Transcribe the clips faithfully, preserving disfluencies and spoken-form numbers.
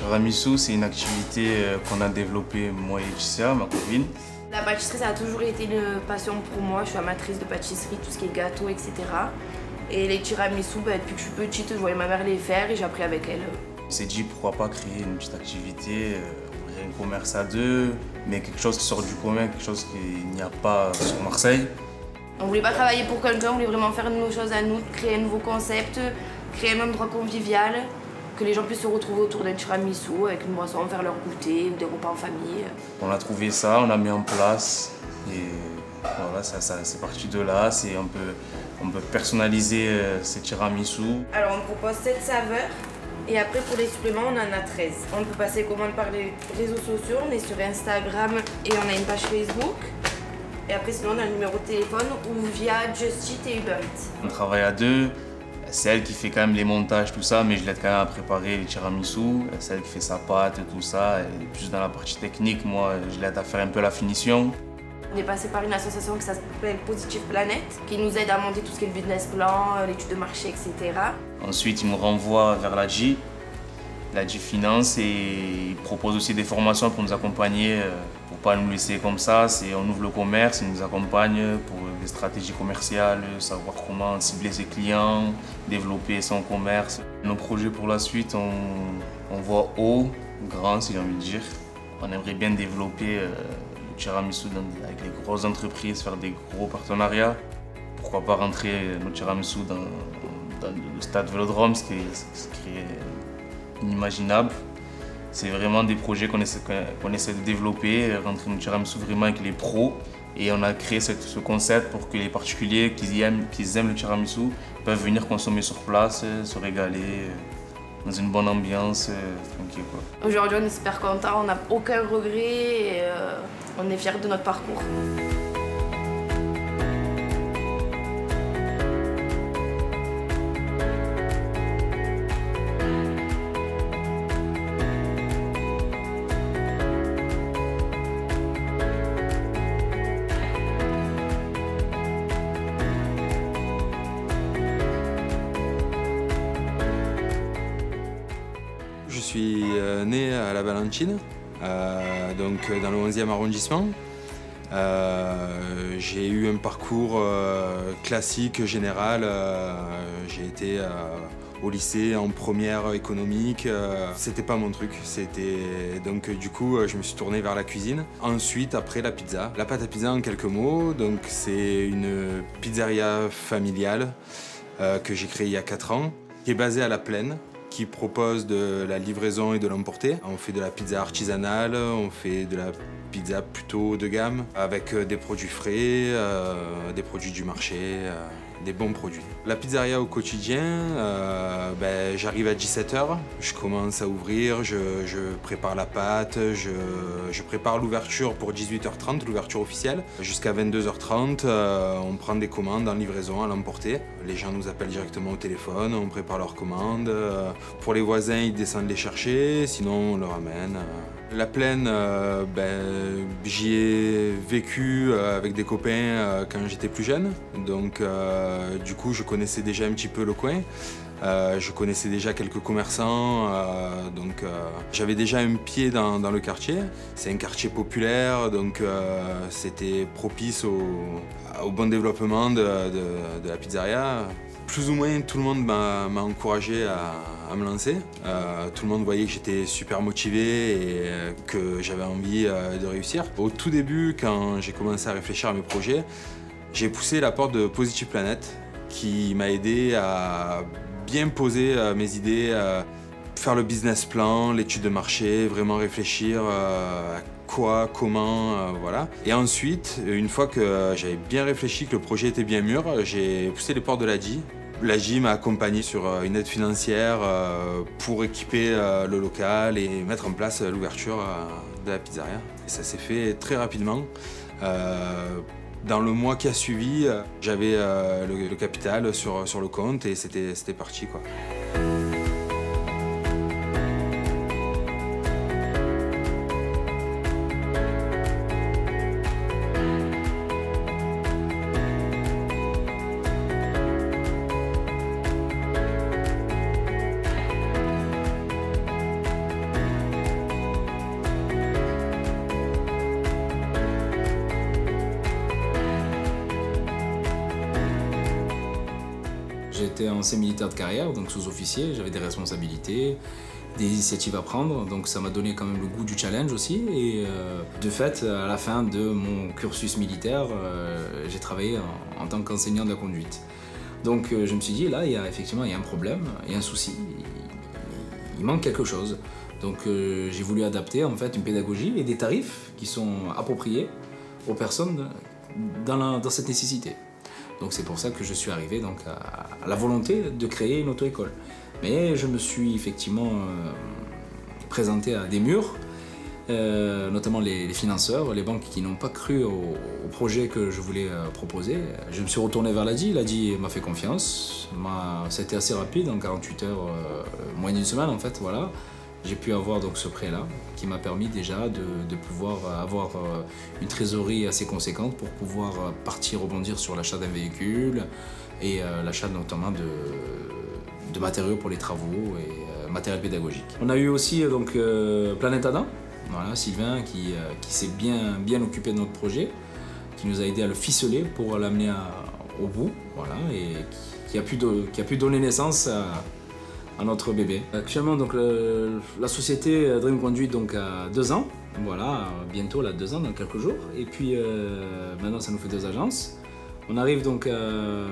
tiramisu, c'est une activité qu'on a développée moi et Lucia, ma copine. La pâtisserie, ça a toujours été une passion pour moi. Je suis amatrice de pâtisserie, tout ce qui est gâteau, et cetera. Et les tiramisu, bah, depuis que je suis petite, je voyais ma mère les faire et j'ai appris avec elle. On s'est dit pourquoi pas créer une petite activité, ouvrir un commerce à deux, mais quelque chose qui sort du commun, quelque chose qu'il n'y a pas sur Marseille. On voulait pas travailler pour quelqu'un, on voulait vraiment faire nos choses à nous, créer un nouveau concept, créer un endroit convivial, que les gens puissent se retrouver autour d'un tiramisu avec une boisson, faire leur goûter, des repas en famille. On a trouvé ça, on l'a mis en place et voilà, ça, ça, c'est parti de là. C'est on peut, on peut personnaliser euh, ces tiramisu. Alors on propose sept saveurs et après pour les suppléments on en a treize. On peut passer commande par les réseaux sociaux, on est sur Instagram et on a une page Facebook. Et après sinon on a le numéro de téléphone ou via Just Eat et Uber Eats. On travaille à deux. C'est elle qui fait quand même les montages, tout ça, mais je l'aide quand même à préparer les tiramisu. C'est elle qui fait sa pâte, tout ça. Et plus dans la partie technique, moi, je l'aide à faire un peu la finition. On est passé par une association qui s'appelle Positive Planet, qui nous aide à monter tout ce qui est le business plan, l'étude de marché, et cetera. Ensuite, il me renvoie vers l'A G I, l'A G I Finance, et il propose aussi des formations pour nous accompagner, pour ne pas nous laisser comme ça. On ouvre le commerce, il nous accompagne pour des stratégies commerciales, savoir comment cibler ses clients, développer son commerce. Nos projets pour la suite, on, on voit haut, grand si j'ai envie de dire. On aimerait bien développer euh, le tiramisu dans, avec les grosses entreprises, faire des gros partenariats. Pourquoi pas rentrer nos tiramisu dans, dans le stade Vélodrome, ce qui est, ce qui est inimaginable. C'est vraiment des projets qu'on essaie, qu'on essaie de développer, rentrer nos tiramisu vraiment avec les pros. Et on a créé ce, ce concept pour que les particuliers qui aiment, qui aiment le tiramisu peuvent venir consommer sur place, se régaler, dans une bonne ambiance, tranquille quoi. Aujourd'hui on est super contents, on n'a aucun regret et euh, on est fiers de notre parcours. Je suis né à La Valentine, euh, donc dans le onzième arrondissement. Euh, j'ai eu un parcours euh, classique, général. Euh, j'ai été euh, au lycée en première économique. Euh, c'était pas mon truc. C'était donc du coup je me suis tourné vers la cuisine. Ensuite, après la pizza. La pâte à pizza en quelques mots. Donc c'est une pizzeria familiale euh, que j'ai créée il y a quatre ans, qui est basée à La Plaine, qui propose de la livraison et de l'emporter. On fait de la pizza artisanale, on fait de la pizza plutôt de gamme, avec des produits frais, euh, des produits du marché, euh, des bons produits. La pizzeria au quotidien, euh, ben, j'arrive à dix-sept heures, je commence à ouvrir, je, je prépare la pâte, je, je prépare l'ouverture pour dix-huit heures trente, l'ouverture officielle. Jusqu'à vingt-deux heures trente, euh, on prend des commandes en livraison à l'emporter. Les gens nous appellent directement au téléphone, on prépare leurs commandes. Pour les voisins, ils descendent les chercher, sinon on leur ramène. La Plaine, euh, ben, j'y ai vécu euh, avec des copains euh, quand j'étais plus jeune. Donc euh, du coup, je connaissais déjà un petit peu le coin. Euh, je connaissais déjà quelques commerçants, euh, donc euh, j'avais déjà un pied dans, dans le quartier. C'est un quartier populaire, donc euh, c'était propice au, au bon développement de, de, de la pizzeria. Plus ou moins tout le monde m'a encouragé à, à me lancer. Euh, tout le monde voyait que j'étais super motivé et que j'avais envie euh, de réussir. Au tout début, quand j'ai commencé à réfléchir à mes projets, j'ai poussé la porte de Positive Planet qui m'a aidé à bien poser euh, mes idées, euh, faire le business plan, l'étude de marché, vraiment réfléchir euh, à quoi, comment, euh, voilà. Et ensuite, une fois que j'avais bien réfléchi, que le projet était bien mûr, j'ai poussé les portes de l'A G I. L'A G I m'a accompagné sur euh, une aide financière euh, pour équiper euh, le local et mettre en place euh, l'ouverture euh, de la pizzeria. Et ça s'est fait très rapidement. Euh, Dans le mois qui a suivi, j'avais euh, le, le capital sur, sur le compte et c'était parti, quoi. j'étais ancien militaire de carrière, donc sous-officier, j'avais des responsabilités, des initiatives à prendre, donc ça m'a donné quand même le goût du challenge aussi. Et euh, de fait, à la fin de mon cursus militaire, euh, j'ai travaillé en, en tant qu'enseignant de la conduite. Donc euh, je me suis dit, là, il y a, effectivement, il y a un problème, il y a un souci, il, il manque quelque chose. Donc euh, j'ai voulu adapter en fait une pédagogie et des tarifs qui sont appropriés aux personnes dans, la, dans cette nécessité. Donc c'est pour ça que je suis arrivé donc, à, à la volonté de créer une auto-école. Mais je me suis effectivement euh, présenté à des murs, euh, notamment les, les financeurs, les banques qui n'ont pas cru au, au projet que je voulais euh, proposer. Je me suis retourné vers l'A D I, l'A D I m'a fait confiance, c'était assez rapide, en quarante-huit heures, euh, moins d'une semaine en fait, voilà. J'ai pu avoir donc ce prêt-là qui m'a permis déjà de, de pouvoir avoir euh, une trésorerie assez conséquente pour pouvoir partir rebondir sur l'achat d'un véhicule et euh, l'achat notamment de, de matériaux pour les travaux et euh, matériel pédagogique. On a eu aussi donc euh, Planète Adam, voilà, Sylvain qui, euh, qui s'est bien, bien occupé de notre projet, qui nous a aidé à le ficeler pour l'amener au bout, voilà, et qui, qui, a pu do, qui a pu donner naissance à à notre bébé. Actuellement, donc, le, la société Dream Conduit donc, a deux ans. Voilà, bientôt là, deux ans dans quelques jours. Et puis euh, maintenant, ça nous fait deux agences. On arrive donc euh,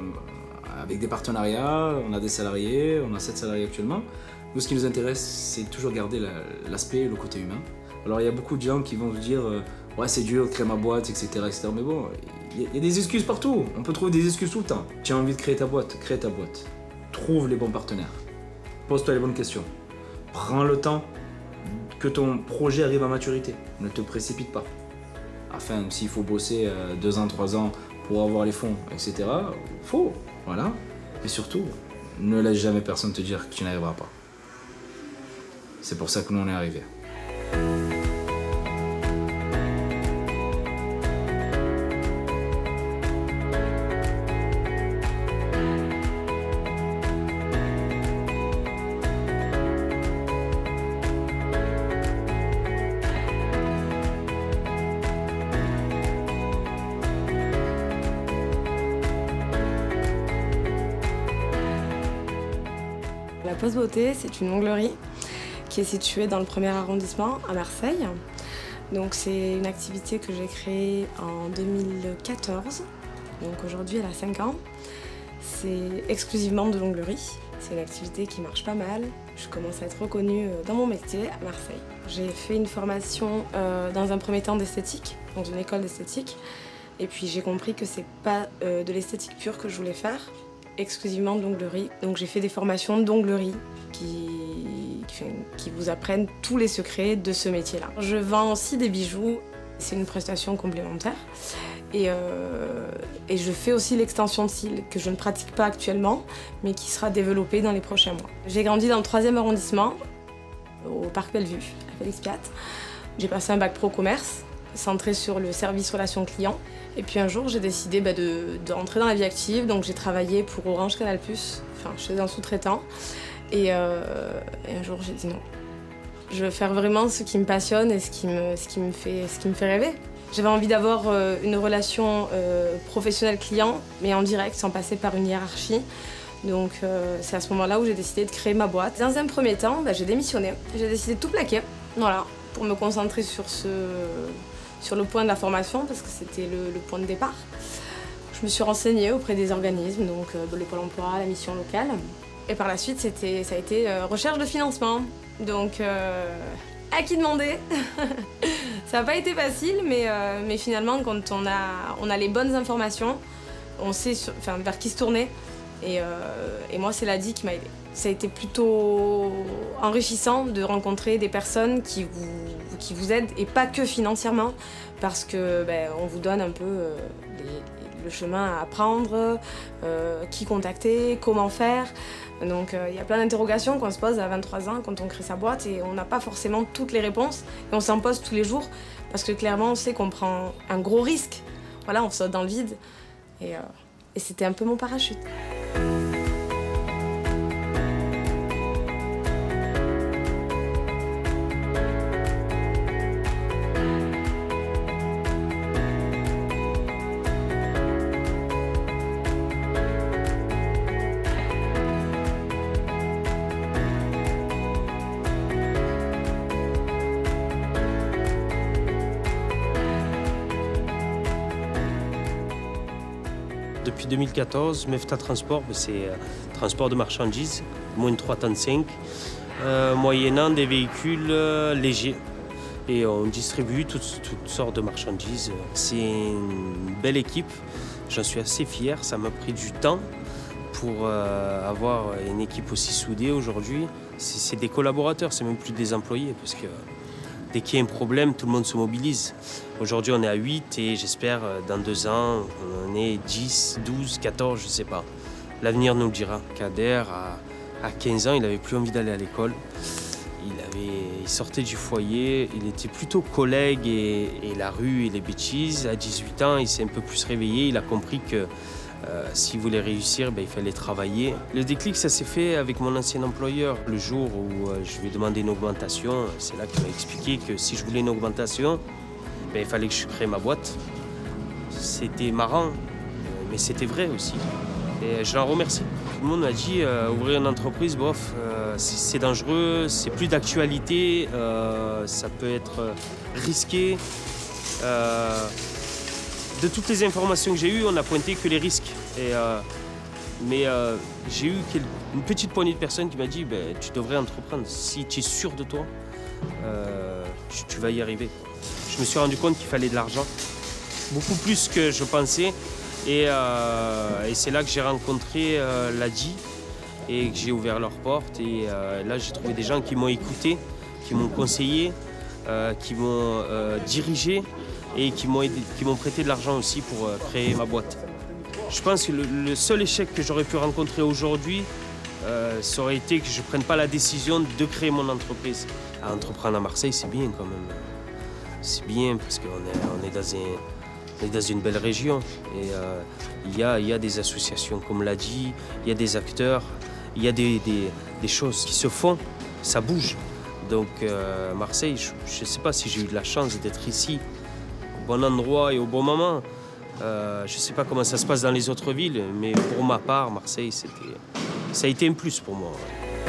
avec des partenariats, on a des salariés, on a sept salariés actuellement. Nous, ce qui nous intéresse, c'est toujours garder l'aspect, le côté humain. Alors, il y a beaucoup de gens qui vont vous dire euh, ouais, c'est dur de créer ma boîte, et cetera, et cetera. Mais bon, il y, y a des excuses partout. On peut trouver des excuses tout le temps. Tu as envie de créer ta boîte, crée ta boîte. Trouve les bons partenaires. Pose-toi les bonnes questions. Prends le temps que ton projet arrive à maturité. Ne te précipite pas. Enfin, s'il faut bosser euh, deux ans, trois ans pour avoir les fonds, et cetera, faut, voilà. Mais surtout, ne laisse jamais personne te dire que tu n'arriveras pas. C'est pour ça que nous, on est arrivés. La Pause Beauté, c'est une onglerie qui est située dans le premier arrondissement à Marseille. Donc c'est une activité que j'ai créée en deux mille quatorze. Donc aujourd'hui elle a cinq ans. C'est exclusivement de l'onglerie. C'est une activité qui marche pas mal. Je commence à être reconnue dans mon métier à Marseille. J'ai fait une formation euh, dans un premier temps d'esthétique, dans une école d'esthétique. Et puis j'ai compris que c'est pas euh, de l'esthétique pure que je voulais faire, exclusivement de l'onglerie. Donc j'ai fait des formations d'onglerie qui, qui, qui vous apprennent tous les secrets de ce métier-là. Je vends aussi des bijoux, c'est une prestation complémentaire. Et, euh, et je fais aussi l'extension de cils, que je ne pratique pas actuellement, mais qui sera développée dans les prochains mois. J'ai grandi dans le troisième arrondissement, au Parc Bellevue, à Félix Piat. J'ai passé un bac pro commerce, centré sur le service relation client. Et puis un jour, j'ai décidé bah, de, de rentrer dans la vie active, donc j'ai travaillé pour Orange Canal plus, enfin chez un sous-traitant. Et, euh, et un jour, j'ai dit non. Je veux faire vraiment ce qui me passionne et ce qui me, ce qui me, fait, ce qui me fait rêver. J'avais envie d'avoir euh, une relation euh, professionnelle-client, mais en direct, sans passer par une hiérarchie. Donc euh, c'est à ce moment-là où j'ai décidé de créer ma boîte. Dans un premier temps, bah, j'ai démissionné. J'ai décidé de tout plaquer, voilà, pour me concentrer sur, ce, sur le point de la formation, parce que c'était le, le point de départ. Je me suis renseignée auprès des organismes, donc euh, le Pôle emploi, la mission locale. Et par la suite, ça a été euh, recherche de financement. Donc, euh, à qui demander? Ça n'a pas été facile, mais, euh, mais finalement, quand on a, on a les bonnes informations, on sait sur, enfin, vers qui se tourner. Et, euh, et moi, c'est l'A D I qui m'a aidée. Ça a été plutôt enrichissant de rencontrer des personnes qui vous, qui vous aident, et pas que financièrement, parce que ben, on vous donne un peu euh, les, le chemin à prendre, euh, qui contacter, comment faire. Donc il euh, y a plein d'interrogations qu'on se pose à vingt-trois ans quand on crée sa boîte et on n'a pas forcément toutes les réponses et on s'en pose tous les jours parce que clairement on sait qu'on prend un gros risque. Voilà, on saute dans le vide et, euh, et c'était un peu mon parachute. Depuis deux mille quatorze, Mefta Transport, c'est euh, transport de marchandises, moins de trois tonnes cinq, euh, moyennant des véhicules euh, légers. Et on distribue toutes, toutes sortes de marchandises. C'est une belle équipe, j'en suis assez fier, ça m'a pris du temps pour euh, avoir une équipe aussi soudée aujourd'hui. C'est des collaborateurs, c'est même plus des employés, parce que dès qu'il y a un problème, tout le monde se mobilise. Aujourd'hui, on est à huit et j'espère dans deux ans, on est dix, douze, quatorze, je ne sais pas. L'avenir nous le dira. Kader, à, à quinze ans, il n'avait plus envie d'aller à l'école. Il, avait, il sortait du foyer, il était plutôt collègue et, et la rue et les bêtises. À dix-huit ans, il s'est un peu plus réveillé, il a compris que euh, s'il voulait réussir, ben, il fallait travailler. Le déclic, ça s'est fait avec mon ancien employeur. Le jour où euh, je lui ai demandé une augmentation, c'est là qu'il m'a expliqué que si je voulais une augmentation, ben, il fallait que je crée ma boîte. C'était marrant, mais c'était vrai aussi. Et je l'en remercie. Tout le monde m'a dit euh, ouvrir une entreprise, bof, euh, c'est dangereux, c'est plus d'actualité, euh, ça peut être risqué. Euh, de toutes les informations que j'ai eues, on a pointé que les risques. Et, euh, mais euh, j'ai eu une petite poignée de personnes qui m'a dit ben, tu devrais entreprendre. Si tu es sûr de toi, euh, tu, tu vas y arriver. Je me suis rendu compte qu'il fallait de l'argent, beaucoup plus que je pensais. Et, euh, et c'est là que j'ai rencontré euh, l'A D I et que j'ai ouvert leurs portes. Et euh, là, j'ai trouvé des gens qui m'ont écouté, qui m'ont conseillé, euh, qui m'ont euh, dirigé et qui m'ont prêté de l'argent aussi pour euh, créer ma boîte. Je pense que le, le seul échec que j'aurais pu rencontrer aujourd'hui, euh, ça aurait été que je ne prenne pas la décision de créer mon entreprise. À entreprendre à Marseille, c'est bien quand même. C'est bien parce qu'on est, on est dans un... On est dans une belle région et euh, il y a, y a des associations comme l'a dit, il y a des acteurs, il y a des, des, des choses qui se font, ça bouge. Donc euh, Marseille, je ne sais pas si j'ai eu de la chance d'être ici, au bon endroit et au bon moment. Euh, je ne sais pas comment ça se passe dans les autres villes, mais pour ma part, Marseille, ça a été un plus pour moi.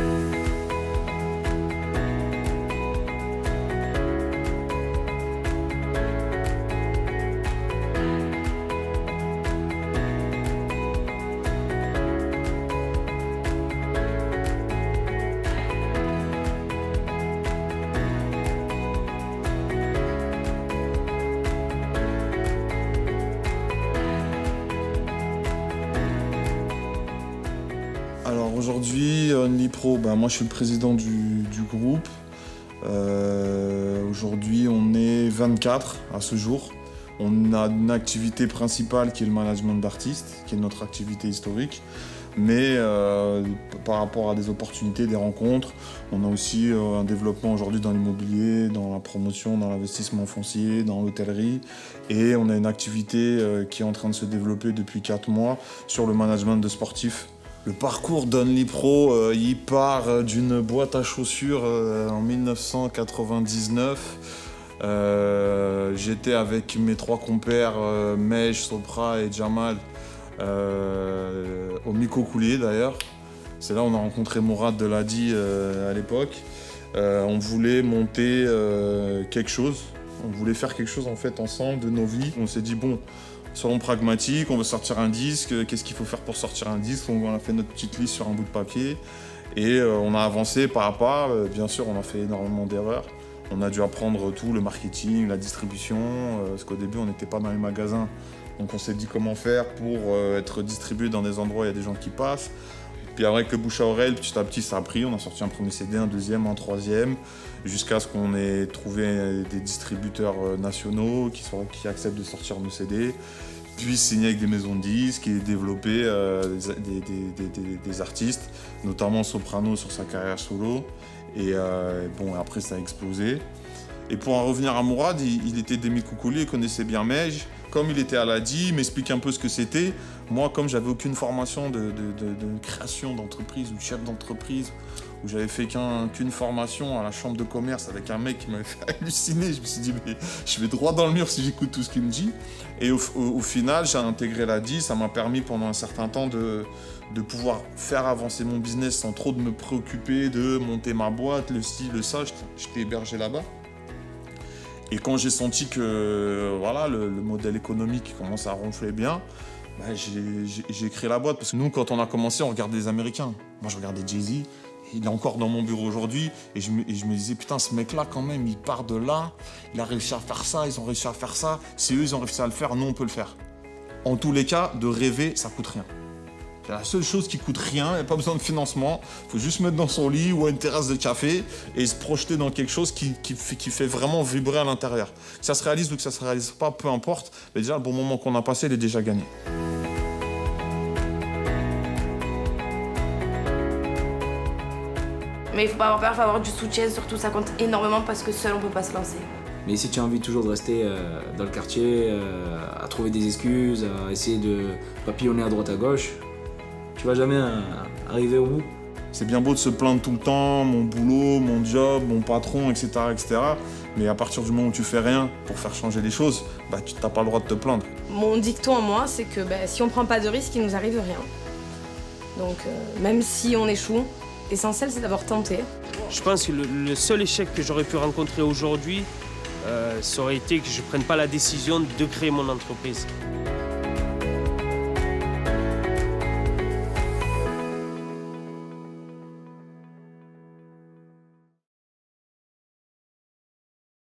Alors aujourd'hui, Onlypro, ben moi je suis le président du, du groupe. Euh, aujourd'hui on est vingt-quatre à ce jour. On a une activité principale qui est le management d'artistes, qui est notre activité historique. Mais euh, par rapport à des opportunités, des rencontres, on a aussi euh, un développement aujourd'hui dans l'immobilier, dans la promotion, dans l'investissement foncier, dans l'hôtellerie. Et on a une activité euh, qui est en train de se développer depuis quatre mois sur le management de sportifs. Le parcours d'Onlypro, euh, il part d'une boîte à chaussures euh, en mille neuf cent quatre-vingt-dix-neuf. Euh, J'étais avec mes trois compères, euh, Mej, Sopra et Jamal, euh, au Miko Coulier d'ailleurs. C'est là où on a rencontré Mourad de l'A D I euh, à l'époque. Euh, on voulait monter euh, quelque chose, on voulait faire quelque chose en fait ensemble de nos vies. On s'est dit bon, soyons pragmatiques, on veut sortir un disque, qu'est-ce qu'il faut faire pour sortir un disque? On a fait notre petite liste sur un bout de papier et euh, on a avancé pas à pas. Bien sûr, on a fait énormément d'erreurs. On a dû apprendre tout, le marketing, la distribution, euh, parce qu'au début, on n'était pas dans les magasins. Donc on s'est dit comment faire pour euh, être distribué dans des endroits où il y a des gens qui passent. Puis avec le bouche à oreille, petit à petit, ça a pris. On a sorti un premier C D, un deuxième, un troisième, jusqu'à ce qu'on ait trouvé des distributeurs nationaux qui, sont, qui acceptent de sortir nos C D. Puis signer avec des maisons de disques et développer euh, des, des, des, des, des artistes, notamment Soprano sur sa carrière solo. Et euh, bon, après ça a explosé. Et pour en revenir à Mourad, il, il était des Miko Coulier, il connaissait bien Mej. Comme il était à l'A D I, il m'expliquait un peu ce que c'était. Moi, comme j'avais aucune formation de, de, de, de création d'entreprise ou de chef d'entreprise, où j'avais fait qu'un, qu'une formation à la chambre de commerce avec un mec qui m'avait fait halluciner, je me suis dit, mais je vais droit dans le mur si j'écoute tout ce qu'il me dit. Et au, au, au final, j'ai intégré l'A D I, ça m'a permis pendant un certain temps de, de pouvoir faire avancer mon business sans trop de me préoccuper de monter ma boîte, le style, le ça, j'étais hébergé là-bas. Et quand j'ai senti que voilà, le, le modèle économique commence à ronfler bien, bah, j'ai créé la boîte. Parce que nous, quand on a commencé, on regardait les Américains. Moi, je regardais Jay-Z. Il est encore dans mon bureau aujourd'hui. Et je, me, et je me disais, putain, ce mec-là, quand même, il part de là. Il a réussi à faire ça, ils ont réussi à faire ça. Si eux, ils ont réussi à le faire, nous, on peut le faire. En tous les cas, de rêver, ça coûte rien. C'est la seule chose qui coûte rien, il n'y a pas besoin de financement. Il faut juste mettre dans son lit ou à une terrasse de café et se projeter dans quelque chose qui, qui, fait, qui fait vraiment vibrer à l'intérieur. Que ça se réalise ou que ça ne se réalise pas, peu importe. Mais déjà, le bon moment qu'on a passé, il est déjà gagné. Mais il ne faut pas avoir peur, il faut avoir du soutien, surtout ça compte énormément parce que seul on ne peut pas se lancer. Mais si tu as envie toujours de rester euh, dans le quartier, euh, à trouver des excuses, à essayer de papillonner à droite à gauche, tu vas jamais euh, arriver au bout. C'est bien beau de se plaindre tout le temps, mon boulot, mon job, mon patron, et cetera, et cetera. Mais à partir du moment où tu fais rien pour faire changer les choses, bah, tu n'as pas le droit de te plaindre. Mon dicton en moi, c'est que bah, si on prend pas de risque, il nous arrive rien. Donc euh, même si on échoue, l'essentiel c'est d'avoir tenté. Je pense que le, le seul échec que j'aurais pu rencontrer aujourd'hui, euh, ça aurait été que je ne prenne pas la décision de créer mon entreprise.